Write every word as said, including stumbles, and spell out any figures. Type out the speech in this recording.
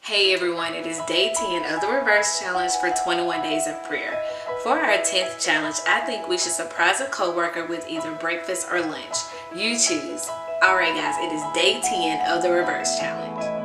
Hey everyone, it is day ten of the reverse challenge for twenty-one days of prayer. For our tenth challenge, I think we should surprise a coworker with either breakfast or lunch. You choose. Alright guys, it is day ten of the reverse challenge.